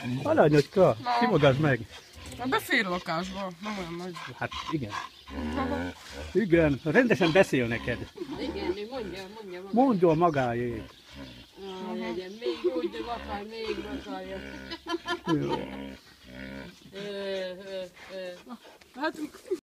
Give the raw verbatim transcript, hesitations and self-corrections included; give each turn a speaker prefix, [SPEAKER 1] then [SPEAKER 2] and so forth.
[SPEAKER 1] Alanyocska, kimondásd meg.
[SPEAKER 2] Befér a lakásba, nem olyan nagy.
[SPEAKER 1] Hát igen. Igen, rendesen beszél neked.
[SPEAKER 3] Igen, még mondja, mondja maga.
[SPEAKER 1] Mondjon magáét.
[SPEAKER 3] Ah, legyen, még úgy vakar, még vakarja.
[SPEAKER 1] Jó.
[SPEAKER 3] Ö, ö, ö.
[SPEAKER 2] Hát